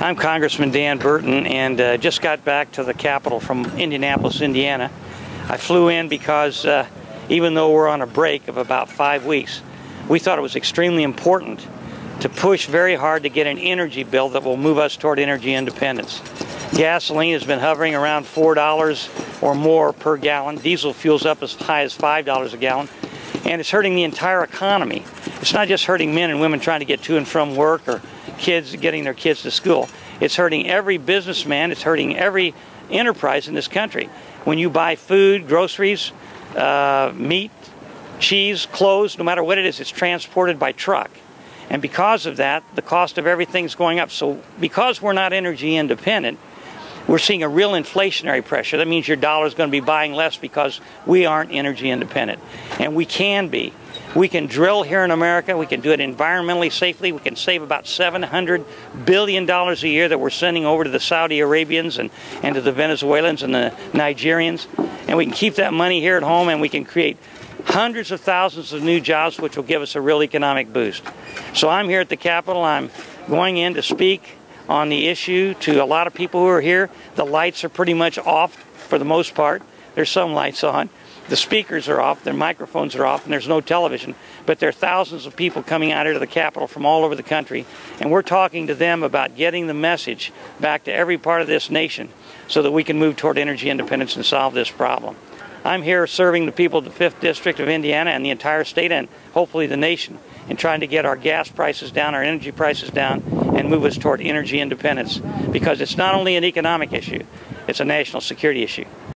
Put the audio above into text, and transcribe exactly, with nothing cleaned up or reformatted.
I'm Congressman Dan Burton, and uh, just got back to the Capitol from Indianapolis, Indiana. I flew in because uh, even though we're on a break of about five weeks, we thought it was extremely important to push very hard to get an energy bill that will move us toward energy independence. Gasoline has been hovering around four dollars or more per gallon. Diesel fuel's up as high as five dollars a gallon, and it's hurting the entire economy. It's not just hurting men and women trying to get to and from work or kids getting their kids to school. It's hurting every businessman. It's hurting every enterprise in this country. When you buy food, groceries, uh, meat, cheese, clothes, no matter what it is, it's transported by truck. And because of that, the cost of everything's going up. So because we're not energy independent, we're seeing a real inflationary pressure. That means your dollar is going to be buying less because we aren't energy independent. And we can be. We can drill here in America. We can do it environmentally safely. We can save about seven hundred billion dollars a year that we're sending over to the Saudi Arabians and, and to the Venezuelans and the Nigerians. And we can keep that money here at home, and we can create hundreds of thousands of new jobs, which will give us a real economic boost. So I'm here at the Capitol. I'm going in to speak on the issue to a lot of people who are here. The lights are pretty much off for the most part. There's some lights on. The speakers are off, their microphones are off, and there's no television. But there are thousands of people coming out here to the Capitol from all over the country, and we're talking to them about getting the message back to every part of this nation so that we can move toward energy independence and solve this problem. I'm here serving the people of the fifth District of Indiana and the entire state and hopefully the nation in trying to get our gas prices down, our energy prices down, and move us toward energy independence, because it's not only an economic issue, it's a national security issue.